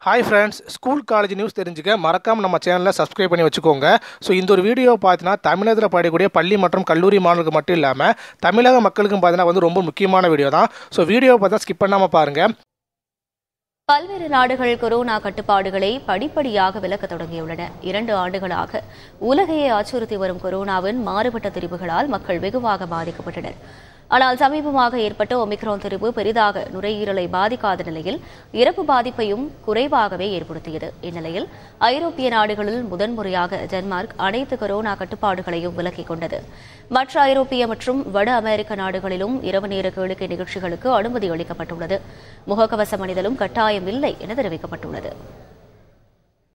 Hi friends, school college news தெரிஞ்சுக்க மறக்காம நம்ம சேனலை சப்ஸ்கிரைப் பண்ணி வச்சுக்கோங்க. ஸோ இந்த ஒரு வீடியோ பார்த்தீங்கன்னா தமிழகத்தில் படிக்கக்கூடிய பள்ளி மற்றும் கல்லூரி மாணவர்களுக்கு மட்டும் இல்லாமல் தமிழக மக்களுக்கும் பார்த்தீங்கன்னா ரொம்ப முக்கியமான வீடியோ தான். ஸோ வீடியோ பார்த்தா ஸ்கிப் பண்ணாமல் பாருங்கள். பல்வேறு நாடுகள் கொரோனா கட்டுப்பாடுகளை படிப்படியாக விலக்க தொடங்கியுள்ளன. 2 ஆண்டுகளாக உலகையே அச்சுறுத்தி வரும் கொரோனாவின் மாறுபட்ட திரிவுகளால் மக்கள் வெகுவாக பாதிக்கப்பட்டனர். ஆனால் சமீபமாக ஏற்பட்ட ஒமிக்ரான் திரிவு பெரிதாக நுரையீரலை பாதிக்காத நிலையில் இறப்பு பாதிப்பையும் குறைவாகவே ஏற்படுத்தியது. இந்நிலையில் ஐரோப்பிய நாடுகளில் முதன்முறையாக டென்மார்க் அனைத்து கொரோனா கட்டுப்பாடுகளையும் விலக்கிக் கொண்டது. மற்ற ஐரோப்பிய மற்றும் வட அமெரிக்க நாடுகளிலும் இரவு நேர கேளிக்கை நிகழ்ச்சிகளுக்கு அனுமதி அளிக்கப்பட்டுள்ளது. முகக்கவசம் அணிதலும் கட்டாயம் இல்லை என தெரிவிக்கப்பட்டுள்ளது.